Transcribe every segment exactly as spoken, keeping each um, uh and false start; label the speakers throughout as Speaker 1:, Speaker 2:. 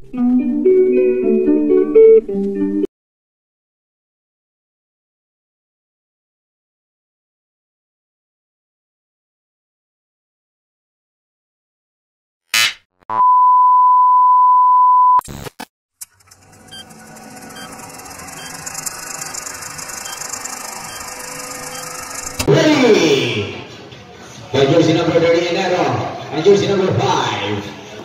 Speaker 1: Ready! The jersey number thirty Enero, and jersey number five.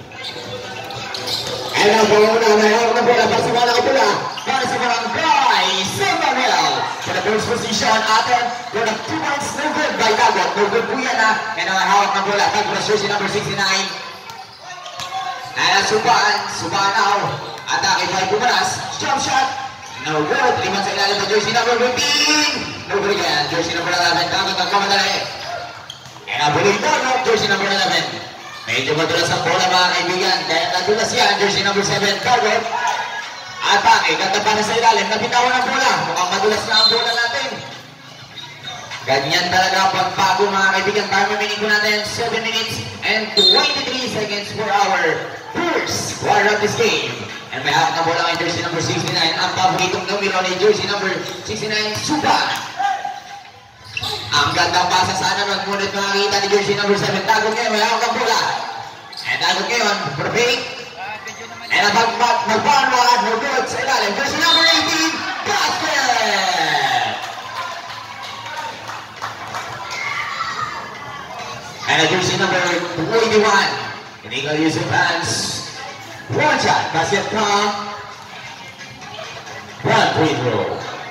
Speaker 1: And ang panguna na hawak na bola para sa mga nakapula, para sa Barangay San Manuel. For the first position atin, for the two points, no good by Dagot. No good po yan ha. And ang hawak na bola, tagpulas jersey number sixty-nine. And ang Suban, Subanaw. Atake by Bumaras, jump shot. No good, liman sa ilalim ng jersey number fifteen. No good again, jersey number eleven, Dagot ang kamadali. And ang bulig Dagot, jersey number eleven. Medyo madulas ang bola mga kaibigan, kaya nadulas yan, jersey number seven, Dagot. Atake, ganda pa na sa ilalim, napitawan ang bola. Mukhang madulas na ang bola natin. Ganyan talaga pagbago mga kaibigan. Time remaining po natin, seven minutes and twenty-three seconds for our first quarter of this game. And may hawak na bola kay jersey number sixty-nine. Ang paboritong numero ni jersey number sixty-nine, Suban. Ang gandang pasa sana nun. Ngunit makakita ni jersey number seven. Dagot ngayon, may hawak ang bola. And Dagot ngayon, perfect. And ang magbanwag, no good sa ilalim. Jersey number eighteen, basket! And a jersey number twenty-one, Inigo Yusuf Hans. One shot, basket count. One free throw.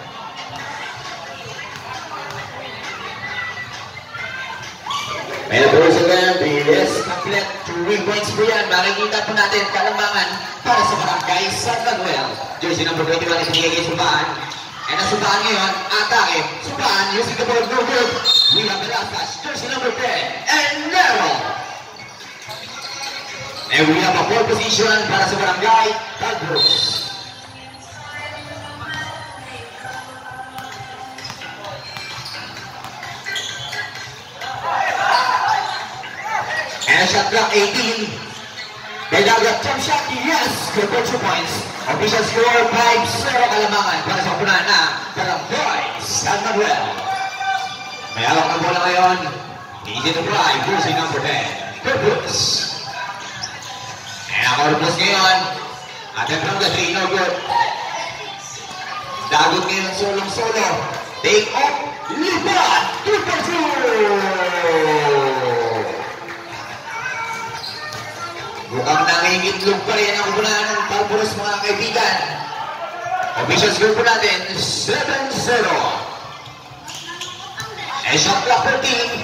Speaker 1: And those again, yes, complete three points po yan. Makikita po natin kalambangan para sa Barangay San Manuel. Jersey number twenty-one is binigay kay Suban. And ang Suban ngayon, atake. Suban using the ball, no good. We have the last touch, jersey number ten, and Nero. And we have a four position para sa Barangay Tagros. And shot clock eighteen. Dagot jump shot, yes, good for two points. Official score five zero kalamangan para sa upunan na Barangay San Manuel. May hawak ng bola ngayon. Easy to fly, jersey number ten, Purpose. And ang Purpose ngayon, atin from the three, no good. Dagot ngayon, solong-solo. Take off, lipat, two for two. Mukhang nangingitlog pa rin ang upunan ng Purpose mga kaibigan. Official score po natin, seven zero. And shot clock fourteen.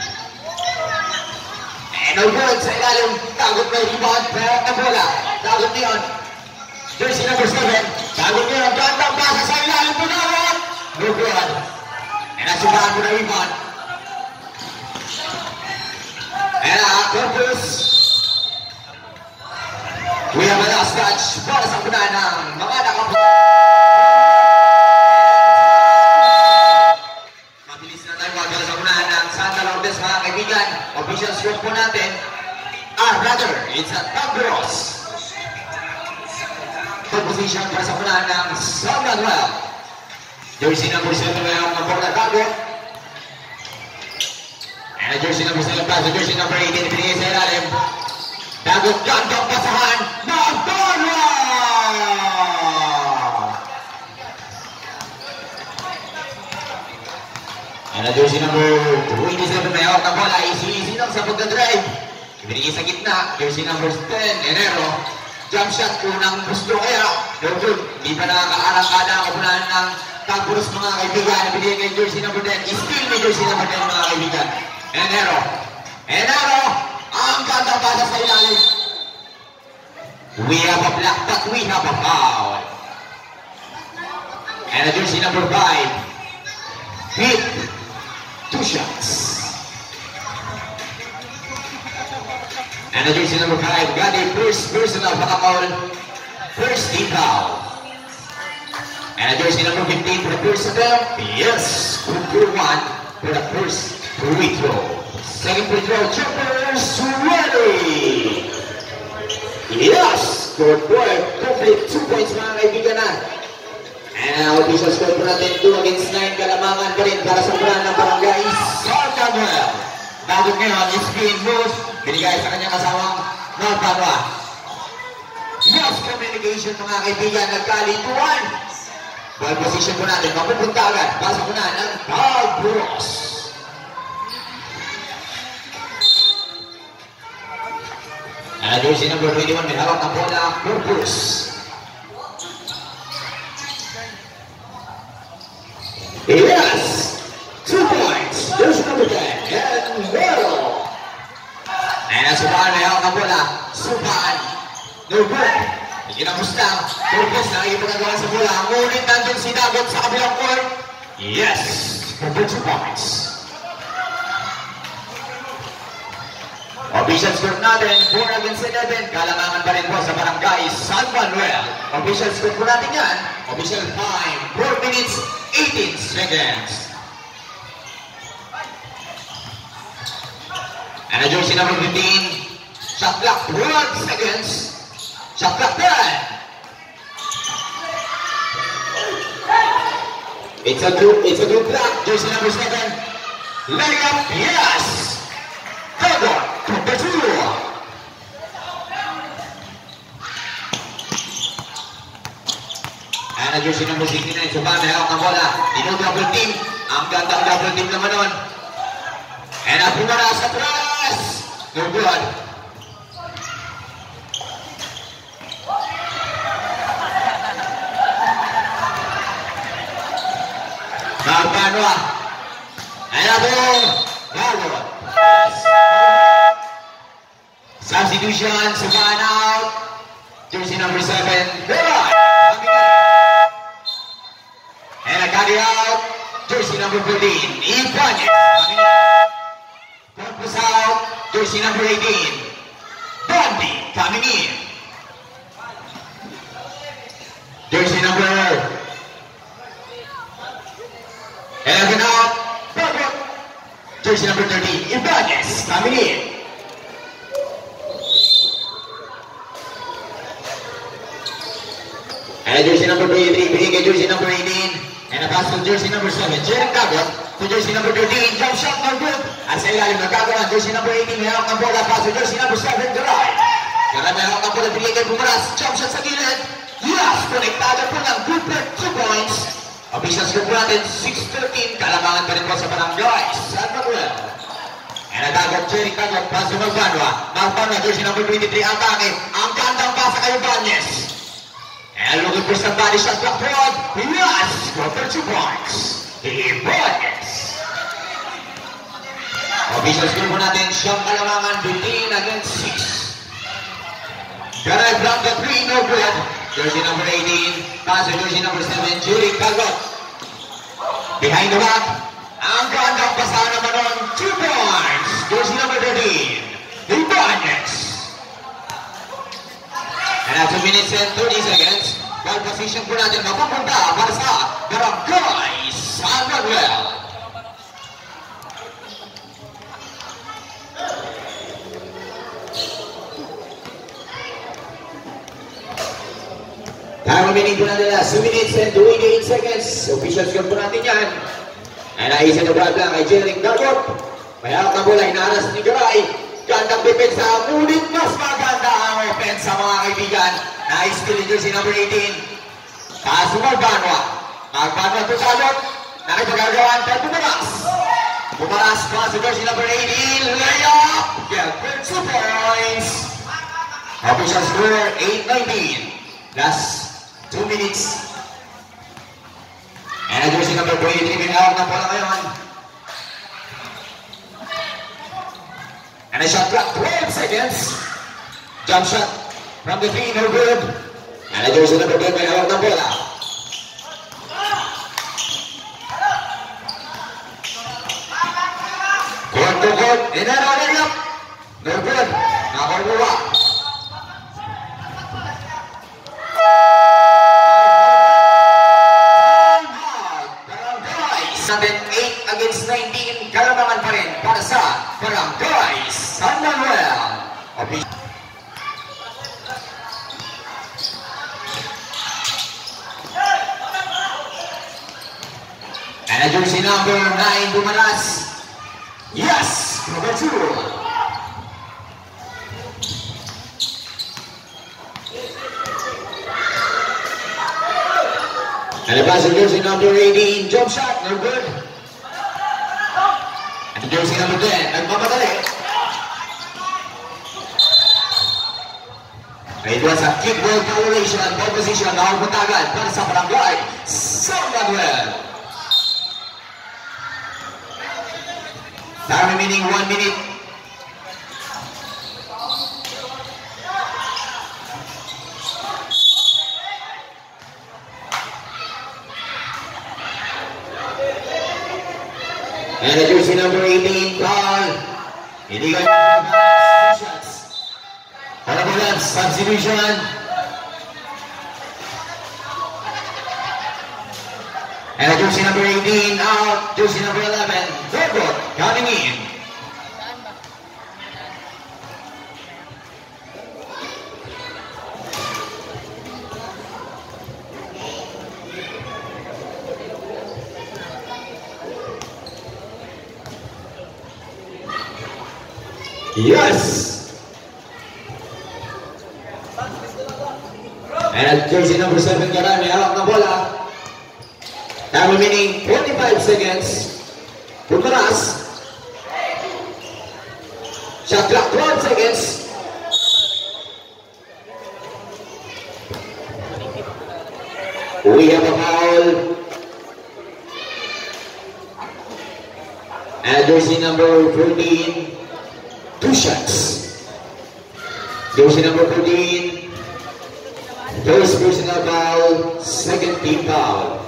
Speaker 1: And no good sa ilalim. Dagot na rebound. Pera na bola. Dagot niyon. Jersey number seven. Dagot niyon. Gandang basa sa ilalim. Dagot. No good. And nasubahan mo na rebound. And uh, Purpose. We have a last touch para sa upunan ng mga nakapagod. Mga kaibigan, official score po natin, ah, rather, it's a Tagros. Third position para sa unahan ng San Manuel. Jersey number seven ngayon ng Borda Dagot. And a jersey number seven pass, jersey number eighteen, pinigay sa ilalim. Dagot, gandang pasahan, Magdala! And a jersey number twenty-seven, may hawak ng bola, easy-easy lang sa pagdadrive. Ibinigay sa gitna, jersey number ten, Enero. Jump shot, unang gusto kaya. No good, hindi pa nakakaarang-ada ang upunan ng Tagros mga kaibigan. Ibinigay kay jersey number ten, still may jersey number ten mga kaibigan. Enero. Enero, ang ganda basa sa ilalim. We have a block, but we have a foul. And a jersey number five, hit. Two shots. And the jersey number five got a first personal foul. First team foul. And the jersey number fifteen for the first attempt. Yes, good one for the first free throw. Second free throw, jumpers ready. Yes. scored four. Complete two points mga kaibigan na. And official score po natin two against nine. Kalamangan pa rin para sa plan ng barangay San Manuel. Bagot ngayon, spin moves. Binigay sa kanyang kasawang Malpanwa. Yes, communication mga kaibigan. Nagkalituan. Ball position po natin. Mapupunta agad. Basa po na ng Bagros. And jersey number twenty-one, may hawak ng bola, Purpose. Yes! Two points. Jersey number ten, and Mero. And Supan, may hawak ng bola, Supan. No good. Hindi na Mustang. Purpose na ipagagawa sa bola. Ngunit nandun si Dagot sa kabilang court. Yes! For two points. Official score natin, four against eleven. Kalamangan pa rin po sa barangay San Manuel. Official score po natin yan. Official time, four minutes, eighteen seconds. And a jersey number fifteen. Shot clock, twelve seconds. Shot clock ten. It's a good, it's a good clock. Jersey number seven. Layup, yes. Dagot. Number two. And a jersey number sixty-nine. Supan, may hawak ng bola. Dino double team. Ang gandang double team naman nun. And a pumara sa press. No good. Malpanwa. And a ball. Dagot. Substitution, Supan out. Jersey number seven, Leroy. And a carry out. Jersey number fourteen, Ibanez. Purpose out. Jersey number eighteen, Bondi coming in. Jersey number eleven out. Dagot. Jersey number thirteen, Ibanez coming in. And jersey number twenty-three, binigay jersey number eighteen. And a pass to jersey number seven, Jeric Dagot. To jersey number thirteen, jump shot, no good. At sa ilalim, nagkagawa, jersey number eighteen, may hawak ng bola. Pass to jersey number seven, Garay. Garay may hawak ng bola, binigay Pumaras. Jump shot sa gilid. Yes, konektado po ng good for two points. Official score natin, six thirteen. Kalamangan pa rin po sa barangay San Manuel. And a Dagot, Jeric Dagot, pass to Malpanwa. Malpanwa, jersey number twenty-three, atake. Ang gandang pasa kay Ibanez. And looking for somebody shot clock forward. Yes! Go for two points. Ibanez. Official score po natin, siyang Kalamangan, fifteen against six. Garay from the three, no good. Jersey number eighteen, pass to jersey number seven, Jeric Dagot. Behind the back. Ang gandang pasahan naman on, two points. Jersey number thirteen, Ibanez. And at two minutes and thirty seconds, ball position po natin mapupunta para sa barangay San Manuel. Time remaining po natin na two minutes and twenty-eight seconds. Official score po natin yan. And naisip na ball lang kay Jeric Dagot. May hawak na bola, inaras ni Garay. Gandang depensa, ngunit mas maganda ang opensa mga kaibigan. Na-steal ni jersey number eighteen. Kaso Malpanwa. Malpanwa to Dagot. Nakipagagawan kay Pumaras. Pumaras pa sa jersey number eighteen. Layup! Get for two points. Official score, eight nineteen. Last two minutes. And jersey number twenty-three, may hawak na bola ngayon. And a shot clock, twelve seconds. Jump shot from the three, no good. And a jersey number ten, may hawak ng bola. Court to court, and then on it up. No good. Nakakuha. eight against nineteen, Kalamangan pa rin para sa barangay San Manuel. And a jersey number nine, Bumaras. Yes, number two. And a pass to jersey number eighteen, jump shot, no good. And the jersey number ten, nagmamadali. It was a kick ball violation, ball position, nakapunta agad para sa Barangay San Manuel. Time remaining one minute. And the jersey number eighteen, Paul. Illegal shots. Honorable left, substitution. And the jersey number eighteen out, jersey number eleven, Verbo coming in. Yes! And jersey number seven, Karami, hawak na bola. Time remaining forty-five seconds. Bumaras. Shot clock twelve seconds. We have a foul. And jersey number fourteen. Two shots. Jersey number fourteen. First personal foul. Second team foul.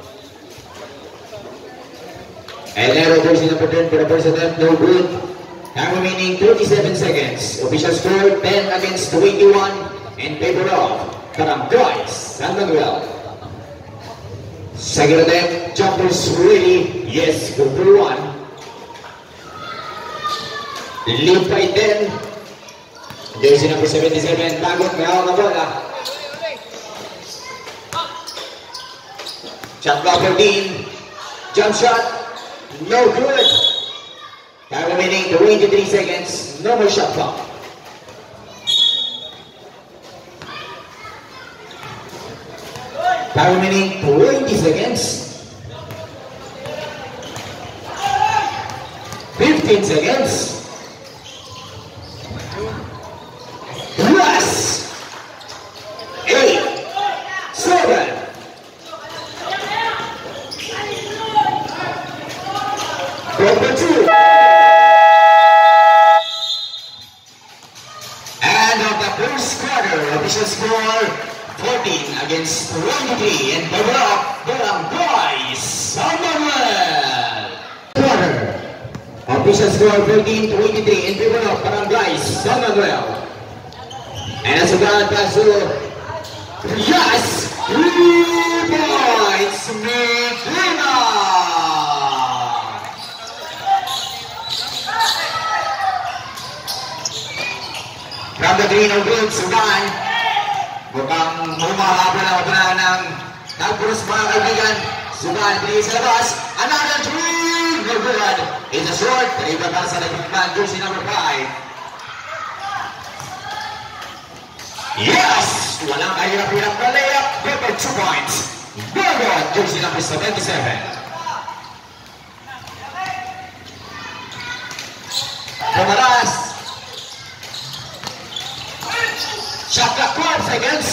Speaker 1: And narrow jersey number ten for the first attempt, no good. Time remaining thirty-seven seconds. Official score ten against twenty-one in favor of Barangay San Manuel. Second attempt, jumpers ready. Yes, good for one. Lead by ten. Jersey number seventy-seven, Bagot, may hawak na bola. Shot clock fourteen. Jump shot. No good. Time remaining twenty-three seconds. No more shot clock. Time remaining twenty seconds. fifteen seconds. Yes. eight. seven. Number two. And of the first quarter, official score fourteen against twenty-three in favor of Barangay San Manuel. Quarter. Official score fourteen twenty-three in favor of Barangay San Manuel. And as a guard pass to yes! Three points, Medina! From the green of gold, Sudan. Mukhang humahabol ang opera ng Tagpuros mga kaibigan. Sudan, three sa labas. Another three! No good. It's a short. Iba para sa nagpagman, jersey number five. Yes! Walang kahirap-hirap na layup. Number two points. Gorgon, jersey number seventy-seven. Bumaras. Shot clock twelve seconds.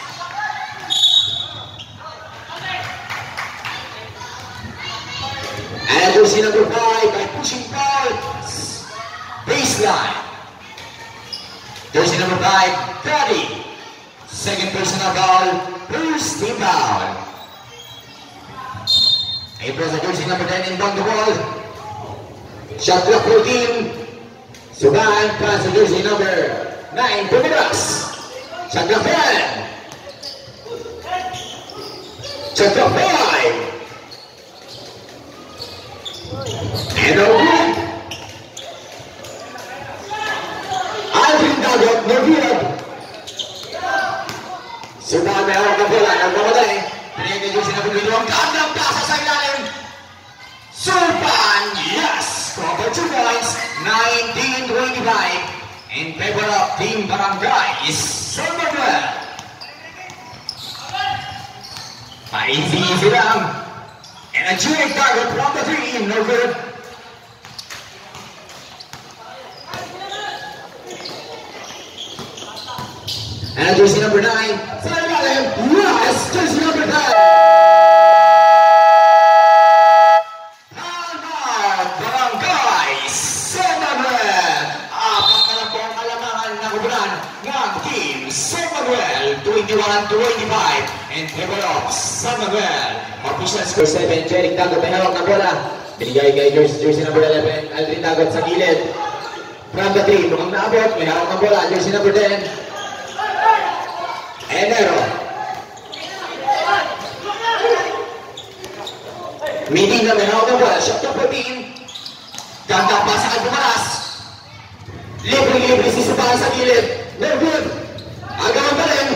Speaker 1: And jersey number five by pushing foul. Baseline. Jersey number five, Cody. Second personal foul, first team foul. April sa jersey number ten inbound the ball. Shot clock fourteen. Sugan pass sa jersey number nine, Bumaras. Shot clock ten. Shot clock five. And a win. Alvin Dagot, no good. Sugan may hawak na bola, nagmamatay. Pinigay jersey number dito ang gandang pasa sa ilalim. Sultan, yes! Cover two points, nineteen twenty-five in favor of Team Barangay San Manuel. Easy lang. And a cheering target from the three, no good. And jersey number nine, yes, jersey number nine. Barangay San Manuel. Apat na lang po ang alamangan na kubunan ng Team San Manuel. twenty-one twenty-five in favor of San Manuel. Official score seven, Jeric Dagot may hawak ng bola. Binigay kay jersey, jersey number eleven, Aldrin Dagot sa gilid. From the three, mukhang naabot, may hawak ng bola, jersey number ten. Enero. Medina may hawak ng bola, shot to fourteen. Ganda pa sa Albumaras. Libre-libre si Subahan sa gilid. No good. Agawan pa rin.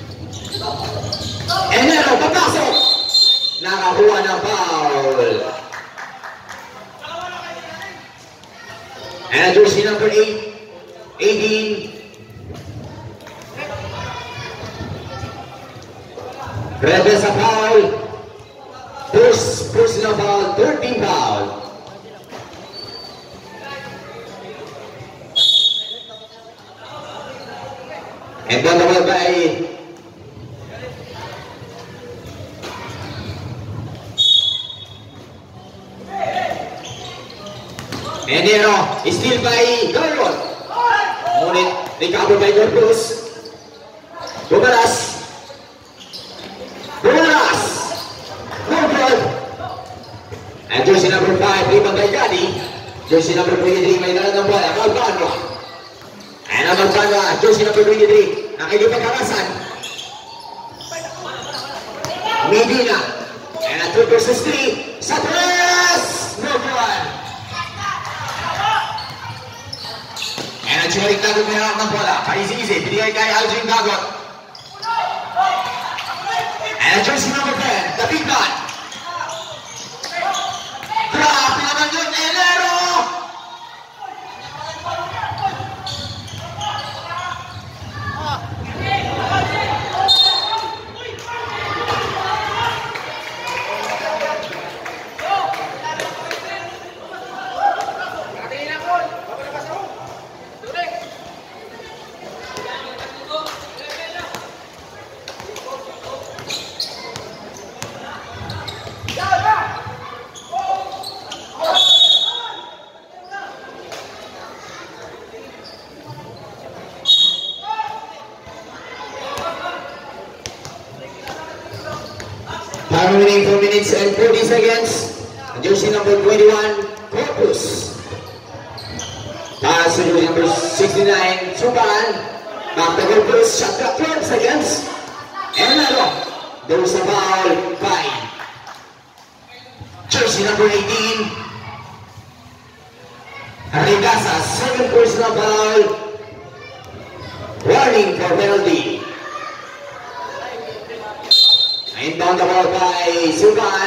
Speaker 1: Enero, papasok. Nakakuha ng foul. And jersey number eight, eighteen. Rebel sa foul. First personal foul, thirteen foul. And then the ball by Enero, still by Garrot. Ngunit recover by Gorpus. Bumaras. Bumaras. No good. And jersey number five, rebound by Gadi. Jersey number twenty-three, may dala ng bola. Malbano. And ang Malbano, jersey number twenty-three, nakikipagkarasan. Medina. And a two versus three. Sa tres. No good. And a Jeric Dagot may hawak ng bola. Paisi-isi, binigay kay Aldrin Dagot. And a jersey number ten, the big man. Grabe naman yun, Enero! Time remaining four minutes and forty seconds. Jersey number twenty-one, Corpus. Pass to jersey number sixty-nine, Suban. Back to Corpus, shot clock twelve seconds. And ano, there's a foul, fine. Jersey number eighteen, Regasa, second personal foul. Warning for penalty. Inbound the ball by Suban.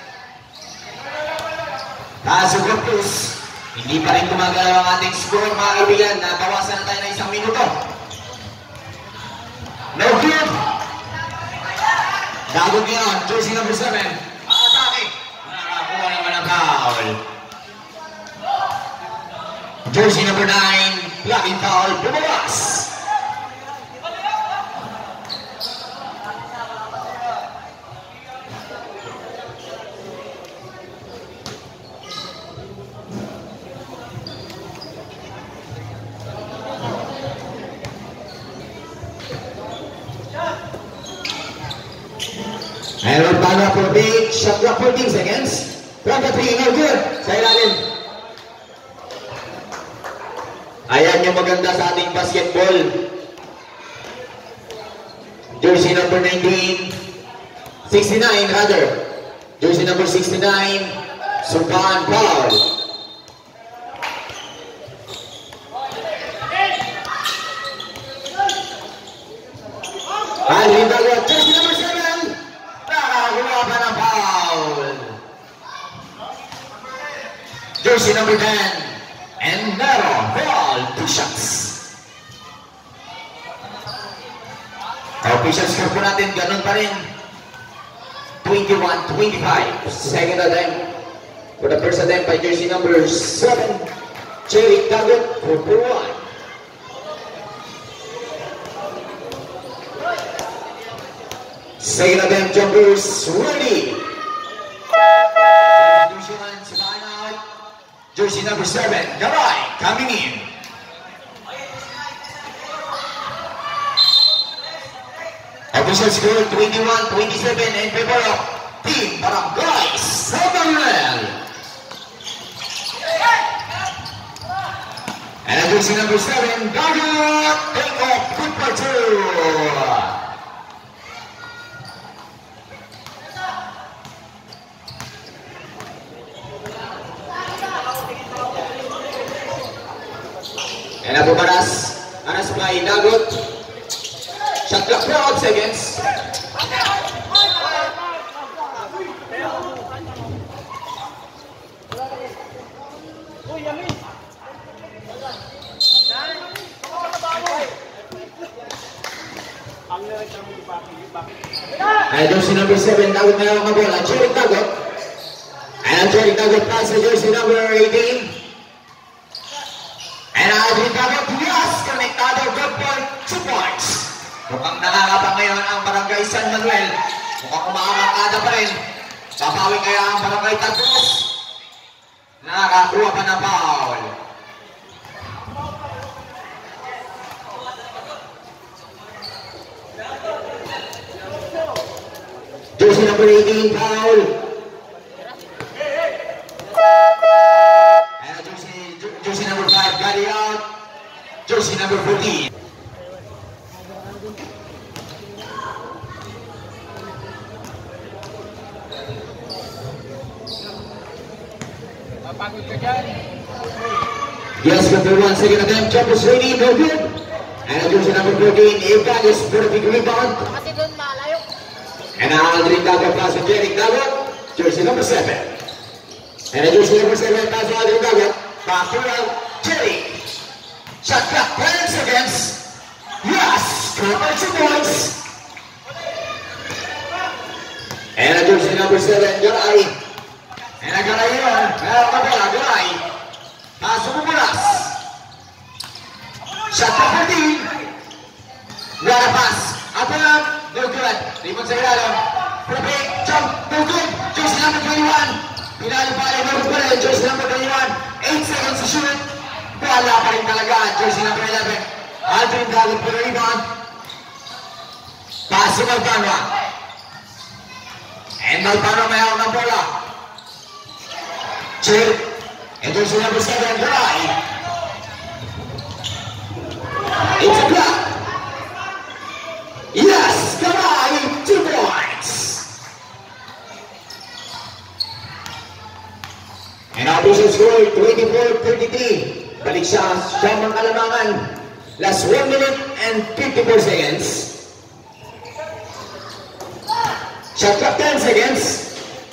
Speaker 1: Kaso Corpus, hindi pa rin gumagalaw ang ating score, mga kaibigan. Nabawasan na tayo na isang minuto. No good. Dagot ngayon, jersey number seven. Atake. Nakakuha naman ang foul. Jersey number nine, blocking foul, bumawas. And Urbana for big, shot clock fourteen seconds. From the three, no good. Sa ilalim. Ayan yung maganda sa ating basketball. Jersey number nineteen, sixty-nine rather. Jersey number sixty-nine, Suban foul. Aldrin Dagot, jersey number seven. Nakakuha pa ng foul. jersey number ten, and Nero Ball, two shots. Official score po natin, ganun pa rin. twenty-one twenty-five. Second attempt for the first attempt by jersey number seven, Jeric Dagot for four one. Second attempt, jumpers ready. Substitution, sumahan out. Jersey number seven, Garay, coming in. Official score twenty-one twenty-seven in favor of Team Barangay Sabanel. And jersey number seven, Dagot, take off, good for two. And Abu Baras, Anas by Dagot. Shot clock twelve seconds. And jersey number seven, Dagot na lang ang bola. Jeric Dagot. And Jeric Dagot pass sa jersey number eighteen. And Jeric Dagot, yes! Konektado, good point, two points. Mukhang nakakapa ngayon ang Barangay San Manuel. Mukhang umakamangkada pa rin. Papawi kaya ang Barangay Tagos. Nakakuha pa ng foul. Jersey number eighteen, foul. And jersey, jersey number five, got it out. Jersey number fourteen. Yes, number one, second attempt, jumpers ready, no good. And jersey number fourteen, Evgalis for the big rebound. And Aldrin Dagot pass to Jeric Dagot, jersey number seven. And jersey number seven pass to Aldrin Dagot, pass to Jeric. Shot clock, ten seconds. Yes, cover two points. And jersey number seven, Garay. And Garay yun, meron ka bola, Garay. Paso mo bulas. Shot clock fourteen. Wala pass. Apan, no good. Rebound sa ilalim. Perfect, jump, no good. Jersey number twenty-one. Pinali pa rin, no good pa rin. Jersey number twenty-one. eight seconds to shoot. Wala pa rin talaga. Jersey number eleven. Aldrin Dagot for the rebound. Pass to Malpano. And Malpano may hawak ng bola. Jeric. And jersey number seven, Garay. It's a block. Yes, Garay, two points. And official score, twenty-four thirty-three. Balik siya, siya mang kalamangan. Last one minute and fifty-four seconds. Shot clock ten seconds.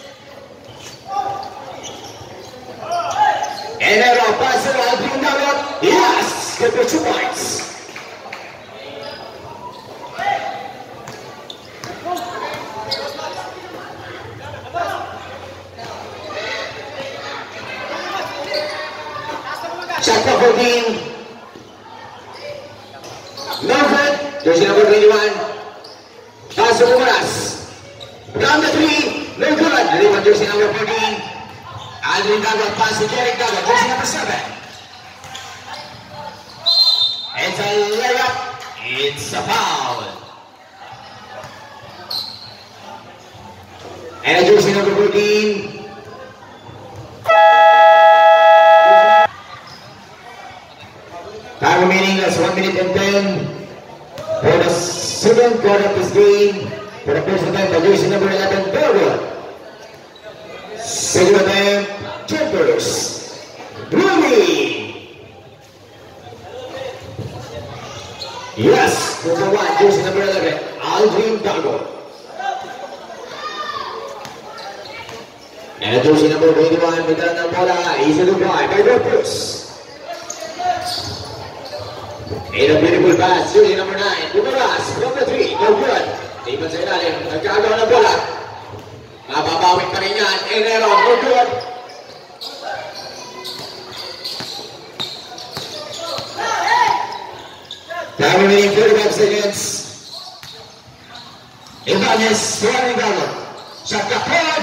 Speaker 1: And then a pass to Aldrin Dagot. Yes, good for two points. Shot clock fourteen. No good. Jersey number twenty-one. Pass to Umaras. Round the three. No good. Rebound jersey number fourteen. Aldrin Dagot pass to Jeric Dagot. Jersey number seven. It's a layup. It's a foul. And jersey number fourteen. Time remaining, that's one minute and ten for the second quarter of this game. For the first attempt, the jersey number eleven, Dagot. Second attempt, jumpers. Ruby. Yes, number one, jersey number eleven, Aldrin Dagot. And jersey number twenty-one, may dala ng bola, easy to buy by Dorpus. And a beautiful pass, jersey number nine, Bumaras, from the three, no good. Ipan sa ilalim, nagkagawa ng bola. Mababawin pa rin yan, and Aaron, no good. Time remaining thirty-five seconds. Ibanez, running down. Shot clock forward.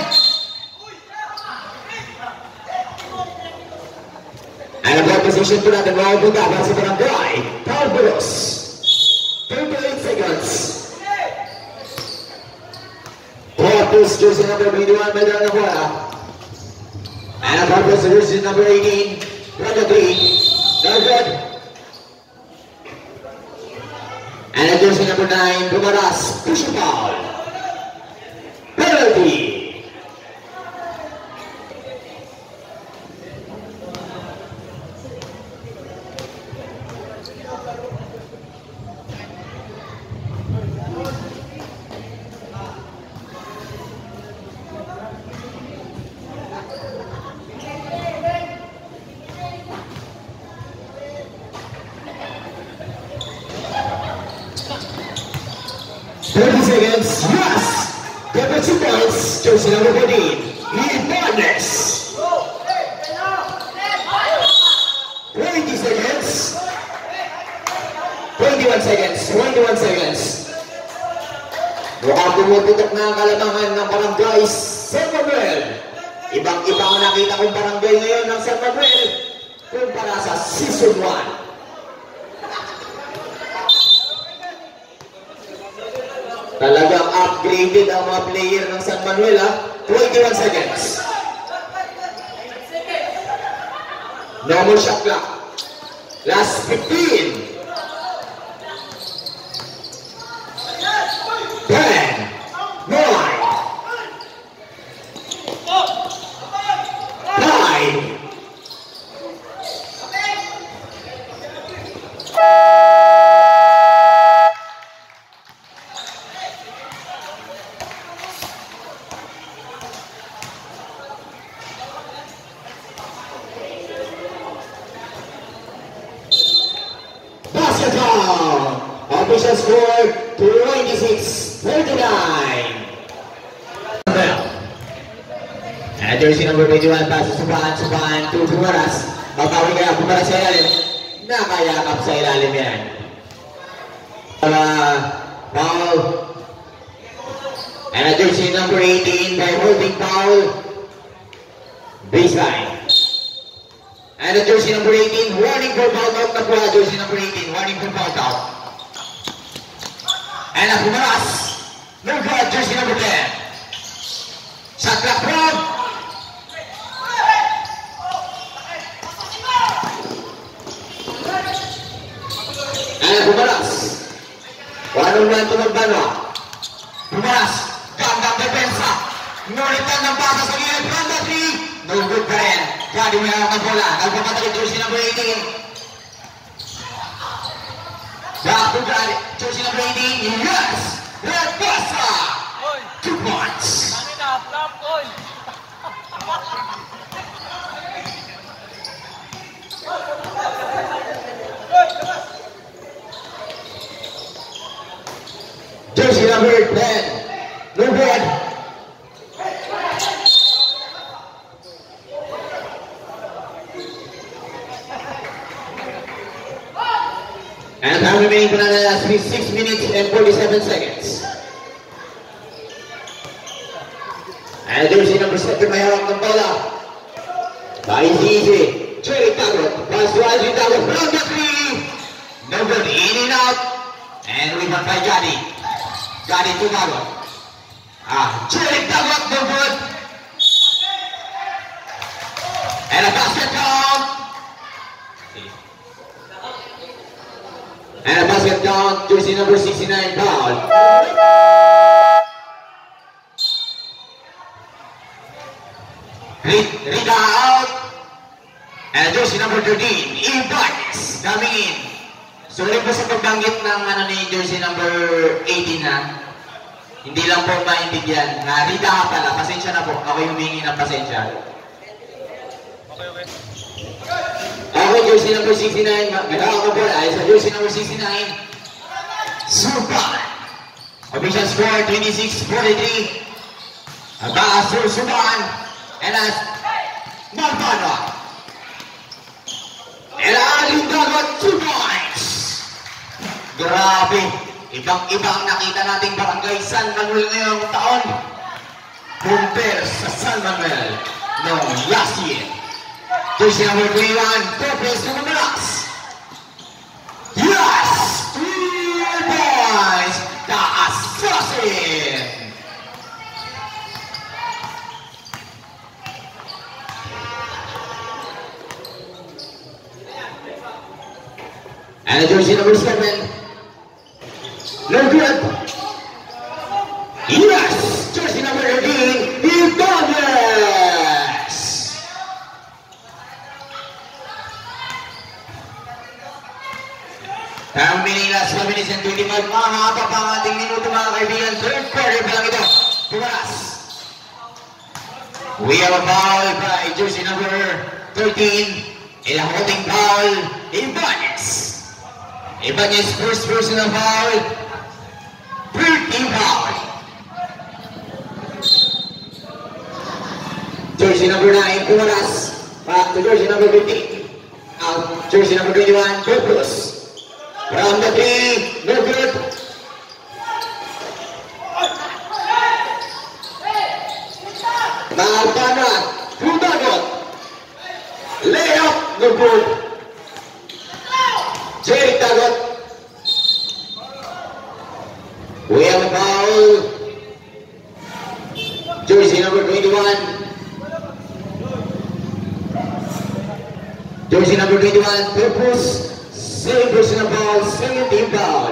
Speaker 1: And a ball position to natin mga punta para sa Barangay Talbulos. thirty-eight seconds. Corpus, jersey number twenty-one, may dala ng bola. And a Corpus, jersey number eighteen, twenty-three, no good. And a jersey number nine, Bumaras, push foul. Penalty. thirty seconds, yes! Double two points, jersey number fourteen, Ibanez. twenty seconds. twenty-one seconds, twenty-one seconds. Mukhang tumututok na ang kalamangan ng Barangay San Manuel. Ibang-iba ang nakita kong barangay ngayon ng San Manuel kumpara sa Season one. Talagang upgraded ang mga player ng San Manuel, ha? twenty-one seconds. No more shot clock. Last fifteen. ten. nine. five. Official score twenty-six thirty-nine. And jersey number twenty-one passes Subahan, Subahan to Bumaras. Babawi kaya Bumaras sa ilalim. Nakayakap sa ilalim yan. Uh, foul. And a jersey number eighteen by holding foul. Baseline. And a jersey number eighteen, warning for foul out na po. Jersey number eighteen, warning for foul out. And a Bumaras, no good, jersey number ten. Shot clock from. And a Bumaras. One-on-one to Magbanwa. Bumaras, gandang depensa. Nuritan ng pasa sa gilid from the three. No good pa rin. Gadi mo yung bola. Nagpapatalik jersey number eighteen. Back to God, jersey number eighteen, yes! Red Bassa! Two points! Jersey number ten, no good. And time remaining for another last six minutes and forty-seven seconds. And jersey number seven may hawak ng bola. By easy, Jerry Tagot, pass to Andrew Tagot from the three. No good, in and out. And we got by Gadi. Gadi to Tagot. Ah, Jerry Tagot, no good. And a basket count. And a basket count, jersey number sixty-nine, foul. Rita out. And jersey number thirteen, Ibanez, coming in. Sorry po sa pagbanggit ng ano ni jersey number eighteen na. Hindi lang po maintindihan. Narita ka pala. Pasensya na po. Ako yung humingi ng pasensya.
Speaker 2: Okay, okay.
Speaker 1: Okay, jersey number sixty-nine. Ganawa ka po. Ay sa jersey number sixty-nine. Supan. Official score twenty-six forty-three. Abas Supan. And as Malpano. And Aling Dagot, two points. Grabe. Ibang-iba ang nakita nating barangay San Manuel ngayong taon. Compare sa San Manuel noong last year. Jersey number twenty-one, Torres Numalas. Yes! Three points! The Assassin! And the jersey number seven. No good. Yes! Jersey number eighteen, Ibanez! Ang Minilas, one minutes and twenty-five. Mahaba pa ang ating minuto mga kaibigan. Third quarter pa lang ito. Tumaras. We have a foul by jersey number thirteen. And a holding foul, Ibanez. Ibanez first personal foul. thirteen foul. Jersey number nine, Pumaras. Back to jersey number fifteen. Out, jersey number twenty-one, Purpose. From the three, no good. Malpana, Pumagot. Layup, no good. Jay Tagot. We have a foul. Jersey number twenty-one. Jersey number twenty-one, Purpose. Same personal foul, second team foul.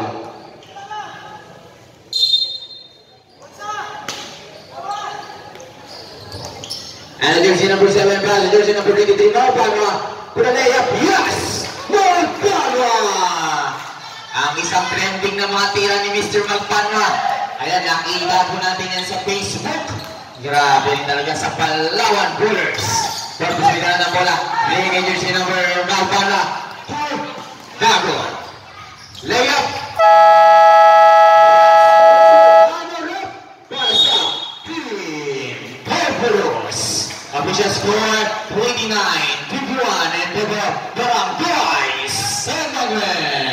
Speaker 1: And jersey number seven, foul. Jersey number twenty-three, Malpana. Put a layup, yes! Malpana! Ang isang trending na mga tira ni Mister Malpana. Ayan, nakita po natin yan sa Facebook. Grabe rin talaga sa Palawan Bullers. Purpose with na ng bola. Bigay jersey number Malpana. Dago. Layup. Para sa Team Purpose. Official score twenty-nine fifty-one and the Barangay San Manuel.